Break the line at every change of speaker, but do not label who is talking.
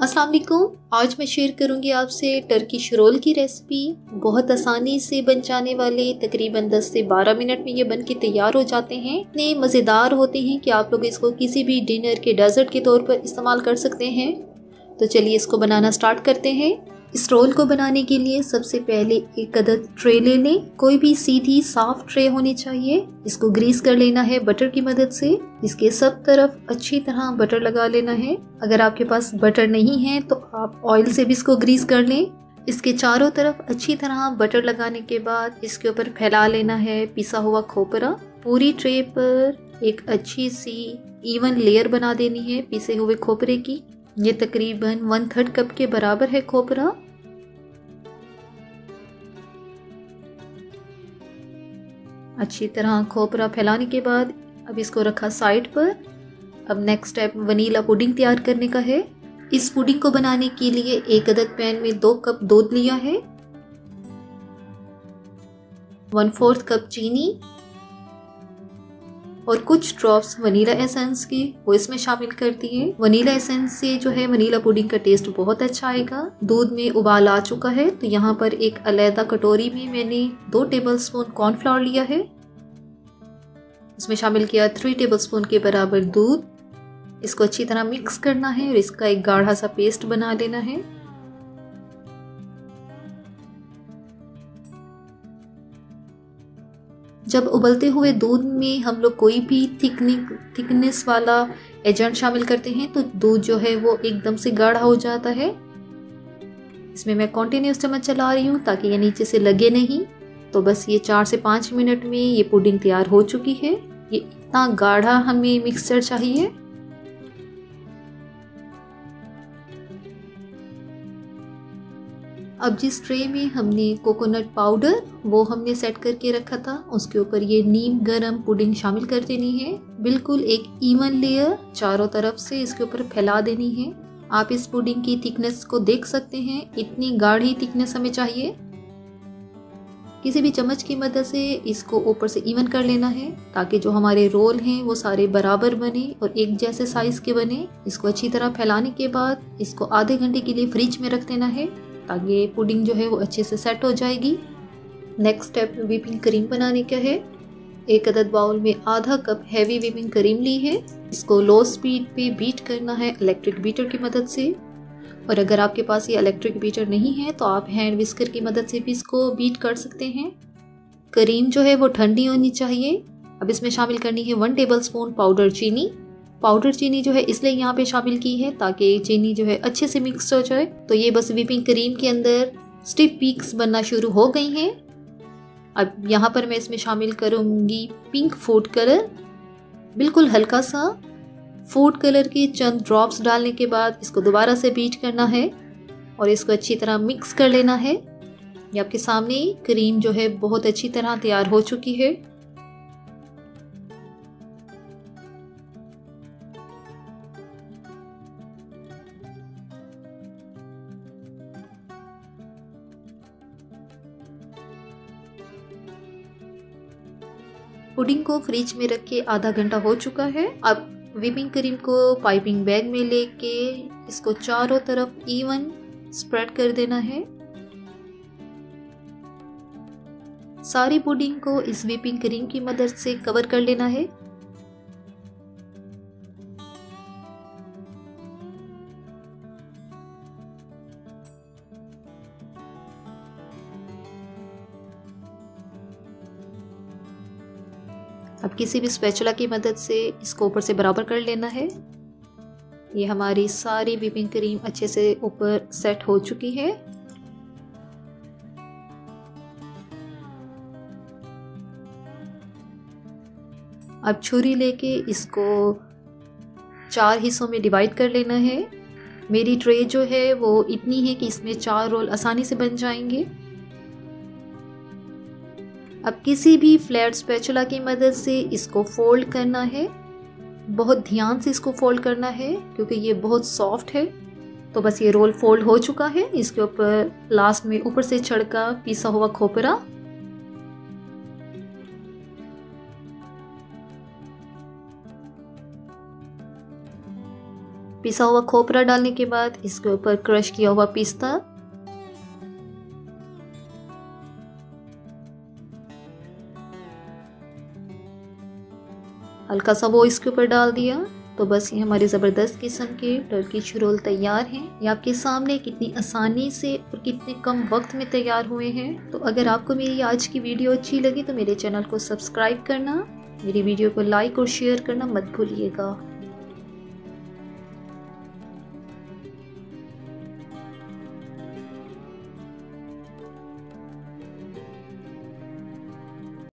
अस्सलाम वालेकुम। आज मैं शेयर करूंगी आपसे टर्किश रोल की रेसिपी। बहुत आसानी से बन जाने वाले, तकरीबन 10 से 12 मिनट में ये बन के तैयार हो जाते हैं। इतने मज़ेदार होते हैं कि आप लोग इसको किसी भी डिनर के डेजर्ट के तौर पर इस्तेमाल कर सकते हैं। तो चलिए इसको बनाना स्टार्ट करते हैं। इस रोल को बनाने के लिए सबसे पहले एक अदद ट्रे ले लें। कोई भी सीधी साफ ट्रे होनी चाहिए। इसको ग्रीस कर लेना है बटर की मदद से। इसके सब तरफ अच्छी तरह बटर लगा लेना है। अगर आपके पास बटर नहीं है तो आप ऑयल से भी इसको ग्रीस कर लें। इसके चारों तरफ अच्छी तरह बटर लगाने के बाद इसके ऊपर फैला लेना है पिसा हुआ खोपरा। पूरी ट्रे पर एक अच्छी सी इवन लेयर बना देनी है पिसे हुए खोपरे की। ये तकरीबन 1/3 कप के बराबर है खोपरा। अच्छी तरह खोपरा फैलाने के बाद अब इसको रखा साइड पर। अब नेक्स्ट स्टेप वनीला पुडिंग तैयार करने का है। इस पुडिंग को बनाने के लिए एक अदद पैन में 2 कप दूध लिया है, 1/4 कप चीनी और कुछ ड्रॉप्स वनीला एसेंस के वो इसमें शामिल कर दिए। वनीला एसेंस से जो है वनीला पुडिंग का टेस्ट बहुत अच्छा आएगा। दूध में उबाल आ चुका है तो यहाँ पर एक अलग कटोरी में मैंने 2 टेबलस्पून कॉर्नफ्लावर लिया है। इसमें शामिल किया 3 टेबलस्पून के बराबर दूध। इसको अच्छी तरह मिक्स करना है और इसका एक गाढ़ा सा पेस्ट बना लेना है। जब उबलते हुए दूध में हम लोग कोई भी थिकनेस वाला एजेंट शामिल करते हैं तो दूध जो है वो एकदम से गाढ़ा हो जाता है। इसमें मैं कंटिन्यूस चम्मच चला रही हूँ ताकि ये नीचे से लगे नहीं। तो बस ये 4 से 5 मिनट में ये पुडिंग तैयार हो चुकी है। ये इतना गाढ़ा हमें मिक्सचर चाहिए। अब जिस ट्रे में हमने कोकोनट पाउडर वो हमने सेट करके रखा था उसके ऊपर ये नीम गरम पुडिंग शामिल कर देनी है। बिल्कुल एक इवन लेयर चारों तरफ से इसके ऊपर फैला देनी है। आप इस पुडिंग की थिकनेस को देख सकते हैं, इतनी गाढ़ी थिकनेस हमें चाहिए। किसी भी चम्मच की मदद से इसको ऊपर से इवन कर लेना है ताकि जो हमारे रोल हैं वो सारे बराबर बने और एक जैसे साइज के बने। इसको अच्छी तरह फैलाने के बाद इसको आधे घंटे के लिए फ्रिज में रख देना है ताकि पुडिंग जो है वो अच्छे से सेट हो जाएगी। नेक्स्ट स्टेप व्हिपिंग क्रीम बनाने का है। एक अदद बाउल में आधा कप हैवी व्हिपिंग क्रीम ली है। इसको लो स्पीड पे बीट करना है इलेक्ट्रिक बीटर की मदद से। और अगर आपके पास ये इलेक्ट्रिक बीटर नहीं है तो आप हैंड विस्कर की मदद से भी इसको बीट कर सकते हैं। क्रीम जो है वो ठंडी होनी चाहिए। अब इसमें शामिल करनी है 1 टेबलस्पून पाउडर चीनी। पाउडर चीनी जो है इसलिए यहाँ पे शामिल की है ताकि चीनी जो है अच्छे से मिक्स हो जाए। तो ये बस व्हिपिंग क्रीम के अंदर स्टिफ पीक्स बनना शुरू हो गई हैं। अब यहाँ पर मैं इसमें शामिल करूँगी पिंक फूड कलर। बिल्कुल हल्का सा फूड कलर के चंद ड्रॉप्स डालने के बाद इसको दोबारा से बीट करना है और इसको अच्छी तरह मिक्स कर लेना है। ये आपके सामने क्रीम जो है बहुत अच्छी तरह तैयार हो चुकी है। पुडिंग को फ्रिज में रख के आधा घंटा हो चुका है। अब व्हिपिंग क्रीम को पाइपिंग बैग में लेके इसको चारों तरफ इवन स्प्रेड कर देना है। सारी पुडिंग को इस व्हिपिंग क्रीम की मदद से कवर कर लेना है। अब किसी भी स्पैचुला की मदद से इसको ऊपर से बराबर कर लेना है। ये हमारी सारी व्हिपिंग क्रीम अच्छे से ऊपर सेट हो चुकी है। अब छुरी लेके इसको 4 हिस्सों में डिवाइड कर लेना है। मेरी ट्रे जो है वो इतनी है कि इसमें 4 रोल आसानी से बन जाएंगे। अब किसी भी फ्लैट स्पैचुला की मदद से इसको फोल्ड करना है। बहुत ध्यान से इसको फोल्ड करना है क्योंकि ये बहुत सॉफ्ट है। तो बस ये रोल फोल्ड हो चुका है। इसके ऊपर लास्ट में ऊपर से छिड़का पिसा हुआ खोपरा। पिसा हुआ खोपरा डालने के बाद इसके ऊपर क्रश किया हुआ पिस्ता, हल्का सा वो इसके ऊपर डाल दिया। तो बस ये हमारे ज़बरदस्त किस्म के टर्किश रोल तैयार हैं। ये आपके सामने कितनी आसानी से और कितने कम वक्त में तैयार हुए हैं। तो अगर आपको मेरी आज की वीडियो अच्छी लगी तो मेरे चैनल को सब्सक्राइब करना, मेरी वीडियो को लाइक और शेयर करना मत भूलिएगा।